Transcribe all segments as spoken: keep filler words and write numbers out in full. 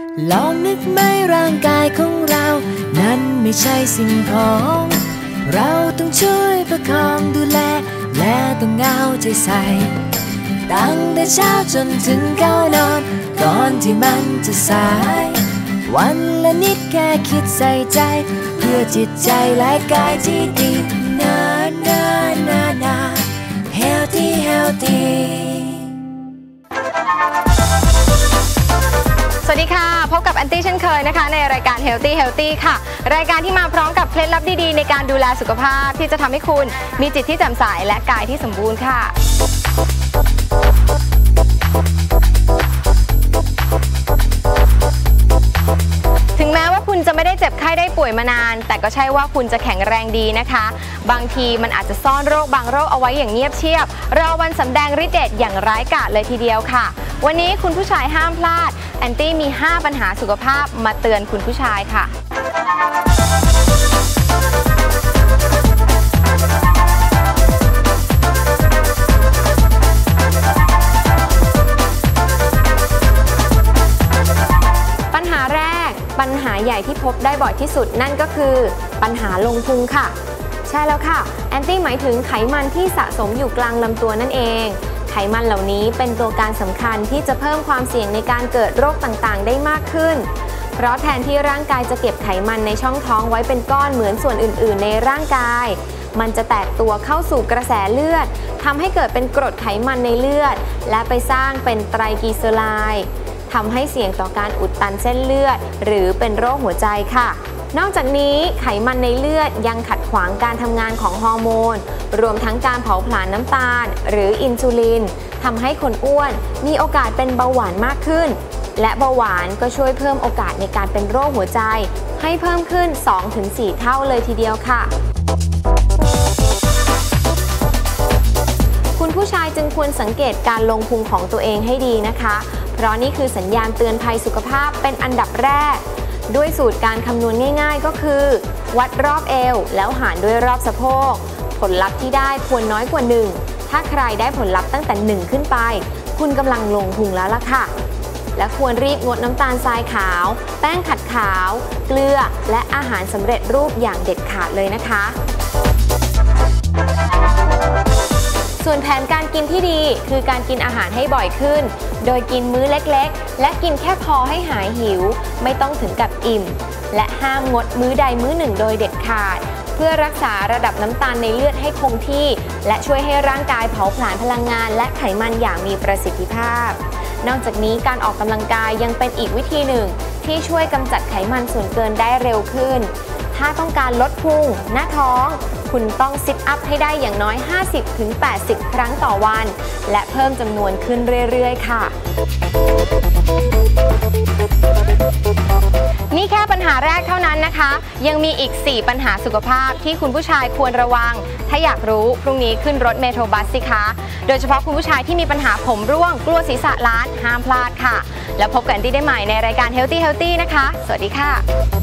ลองนึกไหมร่างกายของเรานั้นไม่ใช่สิ่งของเราต้องช่วยประคองดูแลและต้องเอาใจใส่ตั้งแต่เช้าจนถึงเข้านอนก่อนที่มันจะสายวันละนิดแค่คิดใส่ใจเพื่อจิตใจและกายที่ดีนานานานา healthy healthy สวัสดีค่ะพบกับแอนตี้เช่นเคยนะคะในรายการ Healthy Healthy ค่ะรายการที่มาพร้อมกับเคล็ดลับดีๆในการดูแลสุขภาพที่จะทำให้คุณมีจิตที่แจ่มใสและกายที่สมบูรณ์ค่ะถึงแม้ว่าคุณจะไม่ได้เจ็บไข้ได้ป่วยมานานแต่ก็ใช่ว่าคุณจะแข็งแรงดีนะคะบางทีมันอาจจะซ่อนโรคบางโรคเอาไว้อย่างเงียบเชียบรอวันสำแดงฤทธิ์เดชอย่างร้ายกาจเลยทีเดียวค่ะวันนี้คุณผู้ชายห้ามพลาดแอนตี้มีห้าปัญหาสุขภาพมาเตือนคุณผู้ชายค่ะปัญหาแรกปัญหาใหญ่ที่พบได้บ่อยที่สุดนั่นก็คือปัญหาลงพุงค่ะใช่แล้วค่ะแอนตี้หมายถึงไขมันที่สะสมอยู่กลางลำตัวนั่นเองไขมันเหล่านี้เป็นตัวการสำคัญที่จะเพิ่มความเสี่ยงในการเกิดโรคต่างๆได้มากขึ้นเพราะแทนที่ร่างกายจะเก็บไขมันในช่องท้องไว้เป็นก้อนเหมือนส่วนอื่นๆในร่างกายมันจะแตกตัวเข้าสู่กระแสเลือดทำให้เกิดเป็นกรดไขมันในเลือดและไปสร้างเป็นไตรกลีเซอไรด์ทำให้เสี่ยงต่อการอุดตันเส้นเลือดหรือเป็นโรคหัวใจค่ะนอกจากนี้ไขมันในเลือดยังขัดขวางการทำงานของฮอร์โมนรวมทั้งการเผาผลาญน้ำตาลหรืออินซูลินทำให้คนอ้วนมีโอกาสเป็นเบาหวานมากขึ้นและเบาหวานก็ช่วยเพิ่มโอกาสในการเป็นโรคหัวใจให้เพิ่มขึ้น สองถึงสี่ เท่าเลยทีเดียวค่ะคุณผู้ชายจึงควรสังเกตการลงพุงของตัวเองให้ดีนะคะเพราะนี่คือสัญญาณเตือนภัยสุขภาพเป็นอันดับแรกด้วยสูตรการคำนวณง่ายๆก็คือวัดรอบเอวแล้วหารด้วยรอบสะโพกผลลัพธ์ที่ได้ควรน้อยกว่าหนึ่งถ้าใครได้ผลลัพธ์ตั้งแต่หนึ่งขึ้นไปคุณกำลังลงพุงแล้วล่ะค่ะและควรรีบงดน้ำตาลทรายขาวแป้งขัดขาวเกลือและอาหารสำเร็จรูปอย่างเด็ดขาดเลยนะคะส่วนแผนการกินที่ดีคือการกินอาหารให้บ่อยขึ้นโดยกินมื้อเล็กๆและกินแค่พอให้หายหิวไม่ต้องถึงกับอิ่มและห้ามงดมื้อใดมื้อหนึ่งโดยเด็ดขาดเพื่อรักษาระดับน้ำตาลในเลือดให้คงที่และช่วยให้ร่างกายเผาผลาญพลังงานและไขมันอย่างมีประสิทธิภาพนอกจากนี้การออกกำลังกายยังเป็นอีกวิธีหนึ่งที่ช่วยกำจัดไขมันส่วนเกินได้เร็วขึ้นถ้าต้องการลดพุงหน้าท้องคุณต้องซิทอัพให้ได้อย่างน้อย ห้าสิบถึงแปดสิบ ครั้งต่อวันและเพิ่มจำนวนขึ้นเรื่อยๆค่ะนี่แค่ปัญหาแรกเท่านั้นนะคะยังมีอีกสี่ปัญหาสุขภาพที่คุณผู้ชายควรระวังถ้าอยากรู้พรุ่งนี้ขึ้นรถเมโทรบัสสิคะโดยเฉพาะคุณผู้ชายที่มีปัญหาผมร่วงกลัวศีรษะล้านห้ามพลาดค่ะแล้วพบกันได้ใหม่ในรายการ Healthy Healthy นะคะสวัสดีค่ะ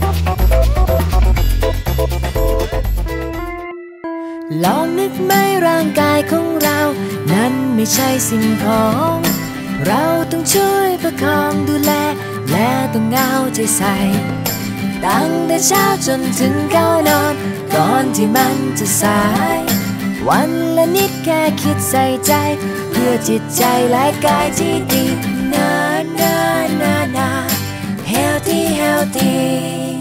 ลองนึกไหมร่างกายของเรานั้นไม่ใช่สิ่งของเราต้องช่วยประคองดูแลและต้องเอาใจใส่ตั้งแต่เช้าจนถึงเข้านอนก่อนที่มันจะสายวันละนิดแค่คิดใส่ใจเพื่อจิตใจและกายที่ดีนานานานา healthy healthy